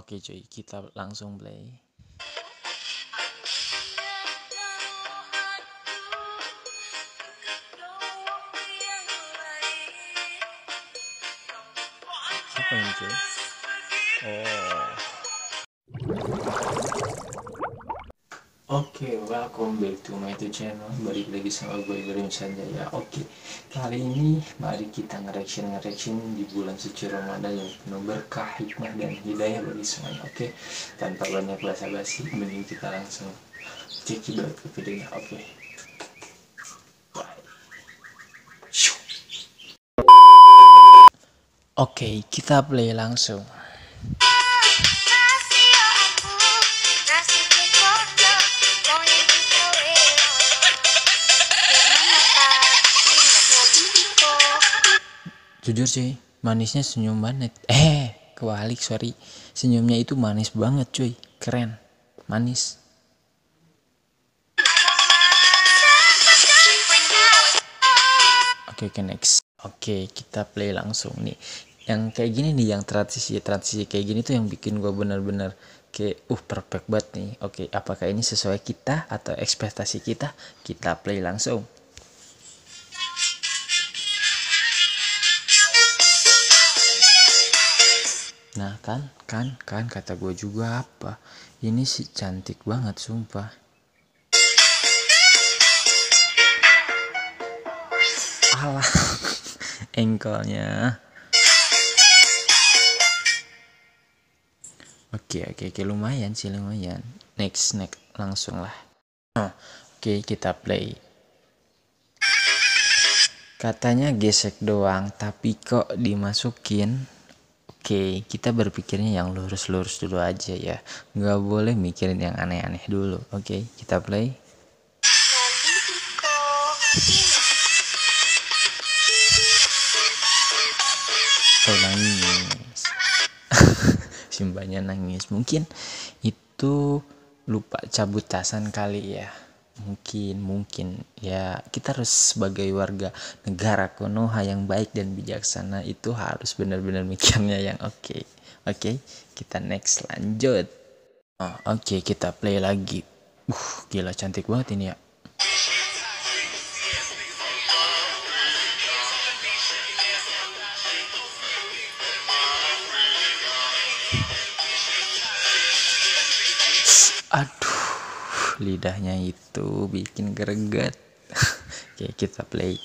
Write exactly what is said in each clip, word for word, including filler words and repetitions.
Oke cuy, kita langsung play. Apa ini cuy? Oh. Oke, okay, welcome back to my YouTube channel. Balik lagi sama gue Ibrahim Sanjaya. Oke, okay, kali ini mari kita nge-reaction nge-reaction di bulan suci Ramadan yang penuh berkah, hikmah dan hidayah bagi semuanya. Oke, okay, tanpa banyak basa-basi, mending kita langsung cekidot ke videonya. Oke. Okay. Oke, okay, kita play langsung. Jujur sih, manisnya senyum banget. Eh, kebalik, sorry. Senyumnya itu manis banget cuy. Keren, manis. Oke, okay, okay, next. Oke, okay, kita play langsung nih. Yang kayak gini nih, yang transisi transisi kayak gini tuh yang bikin gue bener-bener kayak uh perfect banget nih. Oke, okay, apakah ini sesuai kita atau ekspektasi kita? Kita play langsung. Nah kan, kan, kan kata gue juga apa? Ini sih cantik banget sumpah. Alah, engkelnya. Oke, oke, oke, lumayan sih, lumayan. Next, next, langsung lah. Oh, oke, kita play. Katanya gesek doang, tapi kok dimasukin? Oke, kita berpikirnya yang lurus-lurus dulu aja ya. Nggak boleh mikirin yang aneh-aneh dulu. Oke, kita play. Oh, nangis. Simbanya nangis. Mungkin itu lupa cabut tasan kali ya. Mungkin, mungkin ya, kita harus sebagai warga negara Konoha yang baik dan bijaksana itu harus benar-benar mikirnya yang oke. Okay. Oke, okay, kita next lanjut. Oh, oke, okay, kita play lagi. Uh, gila cantik banget ini ya. Aduh, lidahnya itu bikin greget. Oke, kita play.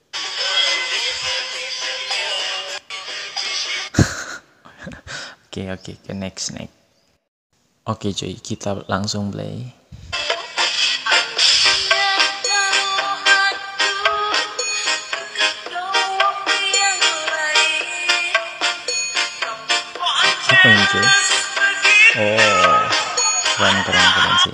Oke, oke, ke next next. Oke cuy, kita langsung play. Apa ini cuy? Oh, keren keren keren sih.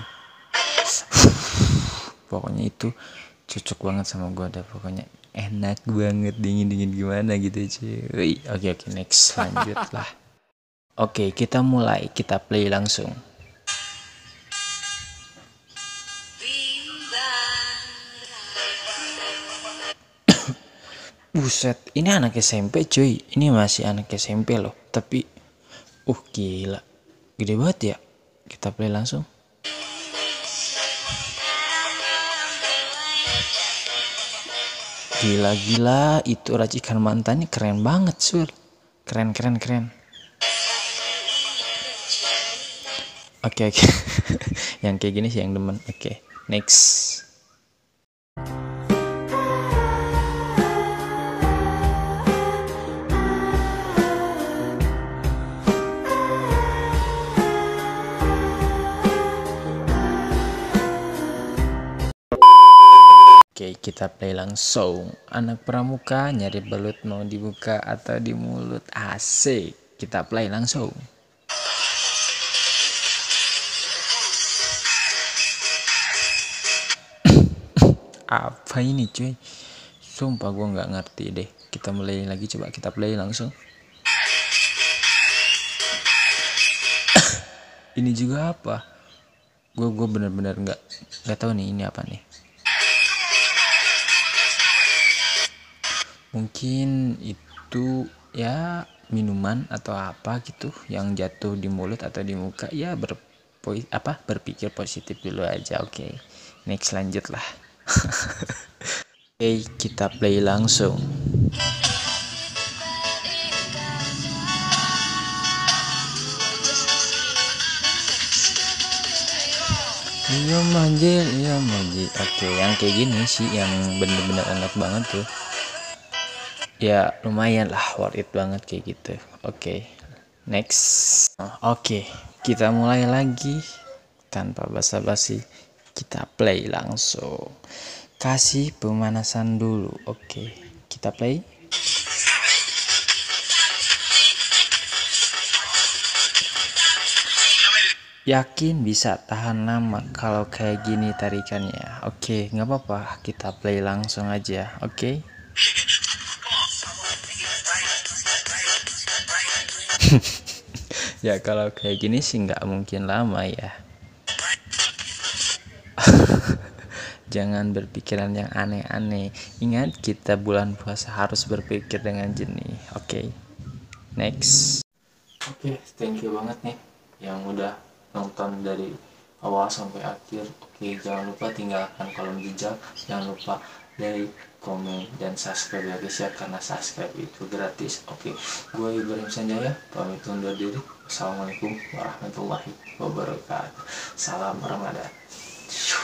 Pokoknya itu cocok banget sama gue, ada pokoknya enak banget, dingin dingin gimana gitu cuy. Oke oke, next lanjut lah. Oke, kita mulai, kita play langsung. Buset, ini anak S M P cuy. Ini masih anak S M P loh. Tapi, uh gila, gede banget ya. Kita play langsung. Gila-gila, itu racikan mantannya keren banget sur. Keren keren keren. Oke oke. Yang kayak gini sih yang demen. Oke, next. Oke, kita play langsung. Anak pramuka nyari belut mau dibuka atau di mulut. Asik. Kita play langsung. Apa ini cuy? Sumpah gue nggak ngerti deh. Kita mulai lagi, coba kita play langsung. Ini juga apa? Gue gue bener-bener nggak nggak tahu nih ini apa nih. Mungkin itu ya minuman atau apa gitu yang jatuh di mulut atau di muka, ya ber apa berpikir positif dulu aja. Oke, okay. Next lanjut lah. Oke, okay, kita play langsung. Iya manjil, iya manjil. Oke, yang kayak gini sih yang bener-bener enak banget tuh. Ya lumayan lah, worth it banget kayak gitu. Oke, next. Oke, kita mulai lagi tanpa basa-basi. Kita play langsung. Kasih pemanasan dulu. Oke, kita play. Yakin bisa tahan lama kalau kayak gini tarikannya. Oke, nggak apa-apa, kita play langsung aja. Oke. Ya kalau kayak gini sih nggak mungkin lama ya. Jangan berpikiran yang aneh-aneh. Ingat, kita bulan puasa harus berpikir dengan jernih. Oke, next. Oke, thank you banget nih yang udah nonton dari awal sampai akhir. Oke, jangan lupa tinggalkan kolom jejak, jangan lupa like, komen, dan subscribe ya guys ya, karena subscribe itu gratis. Oke, gue Ibrahim Sanjaya pamit undur diri. Assalamualaikum warahmatullahi wabarakatuh. Salam Ramadan.